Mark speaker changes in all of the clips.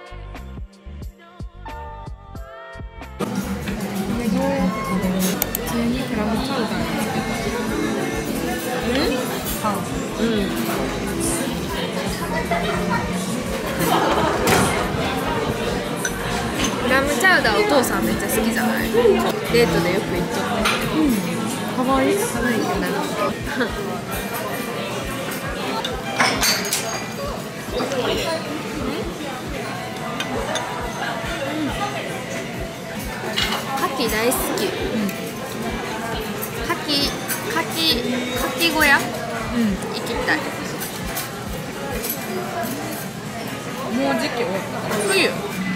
Speaker 1: どうやって食べるの？普通にクラムチャウダーにつけてパン。
Speaker 2: クラムチャウダーお父さんめっちゃ好きじゃない？デートでよく行っとって。
Speaker 1: かわいい。
Speaker 2: 可愛いよな。牡蠣大好き。牡蠣小屋？行きたい。
Speaker 1: もう時期終わった。
Speaker 2: 冬。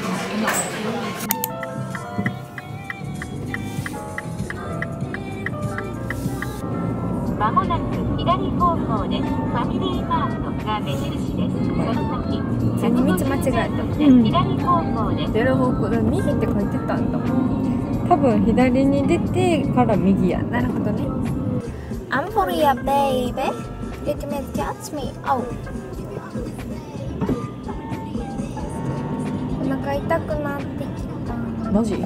Speaker 3: まもなく左方向です。ファミリーマートが目印です。その先、
Speaker 2: 全然道間違えた。
Speaker 3: 左方向です。
Speaker 2: 出る方向だ。右って書いてたんだ。
Speaker 1: 多分左に出てから右や。
Speaker 2: なるほどね。I'm for you, baby. Let me touch me. Oh. お腹痛くなってきた。
Speaker 1: マジ？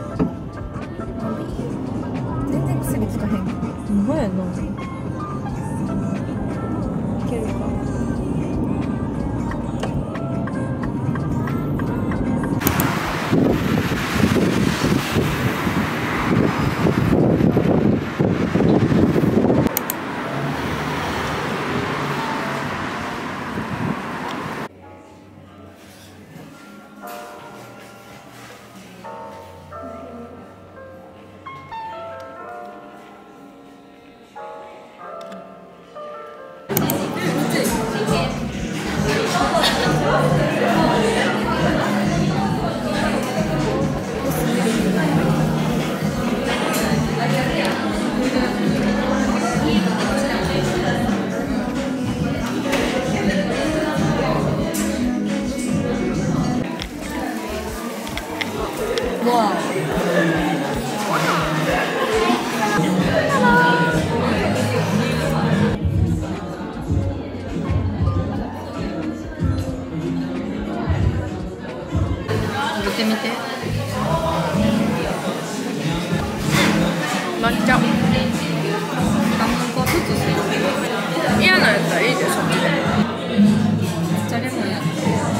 Speaker 2: 全然薬つかへん。
Speaker 1: ほんまやな。いけるか。
Speaker 2: 見てみて。抹茶。
Speaker 1: 半分こずつする。
Speaker 2: 嫌なやったらいいでしょ。
Speaker 1: めっちゃレモンやった。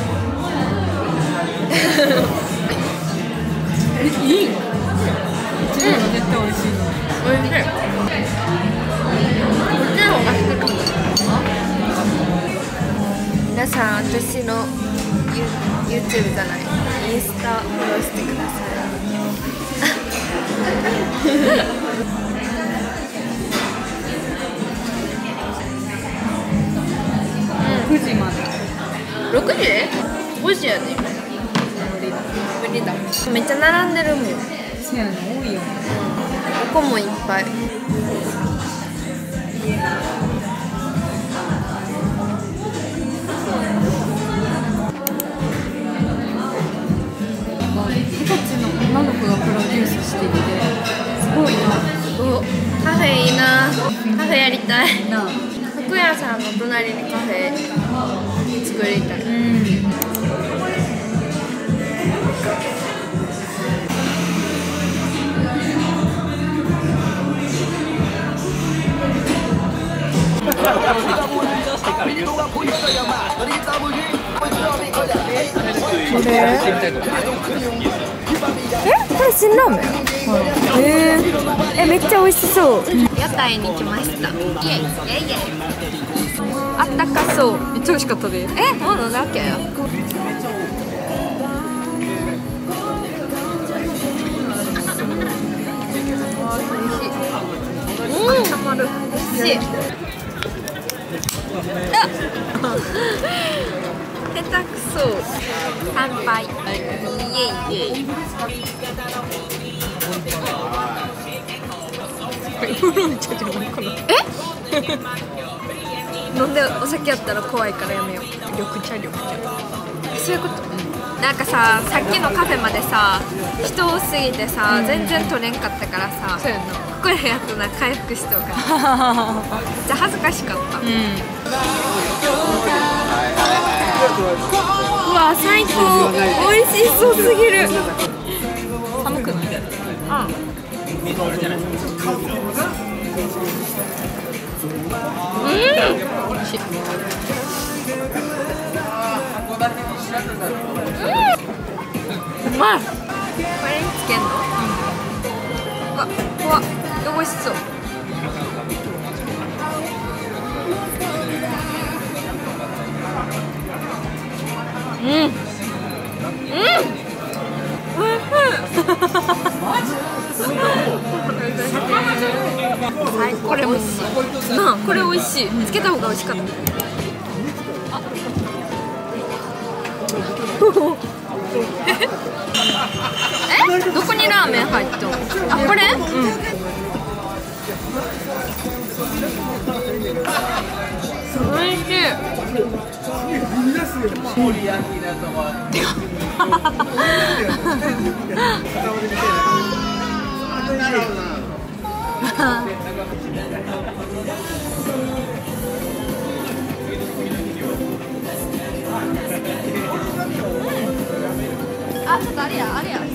Speaker 1: いいの？こっちの方が絶対美味しいの。
Speaker 2: おいしい。こっちの方が好き。皆さん、私のYouTube じゃない、インスタフォローしてください。
Speaker 1: 9時まで。
Speaker 2: 6時？5時やね。無理だ。めっちゃ並んでるもん。
Speaker 1: そうやね、多いよね。
Speaker 2: ここもいっぱい。
Speaker 1: 20歳の女の子がプロデュースしていて、すごいな。
Speaker 2: お、カフェいいな。カフェやりたい。
Speaker 1: なあ。
Speaker 2: 服屋さんの隣にカフェ作りたい。これ？これ辛ラーメン？めっちゃ美味しそう。屋台に来ました。イエイイエイイエイ。あったかそう。
Speaker 1: めっちゃ美味しかったで。
Speaker 2: もう飲んだっけよ。たまる。美味しい。下手くそ。乾杯。イエイイエイ。
Speaker 1: ウーロン茶じゃないかな。
Speaker 2: 飲んでお酒やったら怖いからやめよう。
Speaker 1: 緑茶。
Speaker 2: そういうこと。なんかさ、さっきのカフェまでさ、人多すぎてさ、全然取れんかったからさ、
Speaker 1: そうやな。
Speaker 2: これやっとな回復しとうかな。めっちゃ恥ずかしかった。 うわ最高、美味しそうすぎる。
Speaker 1: 寒くない？
Speaker 2: うまい。これにつけんの？うわ、怖っ。美味しそう。これ美味しいなあ、これ美味しい。つけた方が美味しかった。え、どこにラーメン入ったの？あ、これ？美味しい。あ、ちょっとあれや、あれや。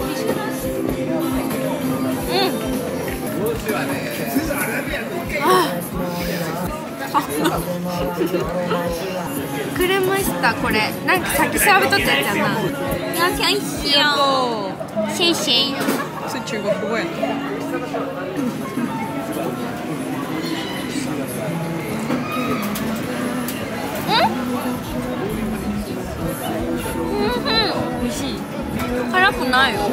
Speaker 2: くれました、これ。なんかさっき調べとったやつやな。なしゃいしよう。シェイシェイ。
Speaker 1: それ中国語やな。美味しい。
Speaker 2: 辛くないよ。